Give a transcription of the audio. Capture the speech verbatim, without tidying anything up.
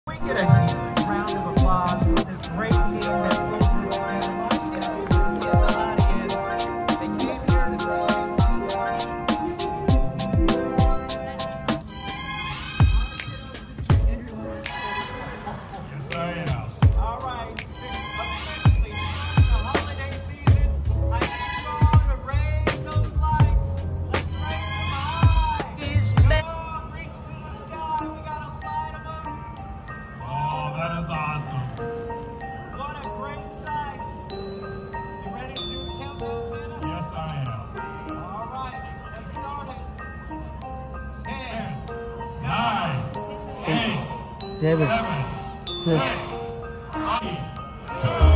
We get a round of applause for this great team that puts this together. Give the audience. They came here to see Yes, I am. All right, officially starting the holiday season, I need you all to raise those lights. Let's raise them high. Come on, reach to the sky. We gotta light them up. Oh, that is awesome. What a great sight. You ready to do the countdown, Santa? Yes, I am. All right, let's start it. Ten, Nine, eight, Seven. seven, Six. six, five, two,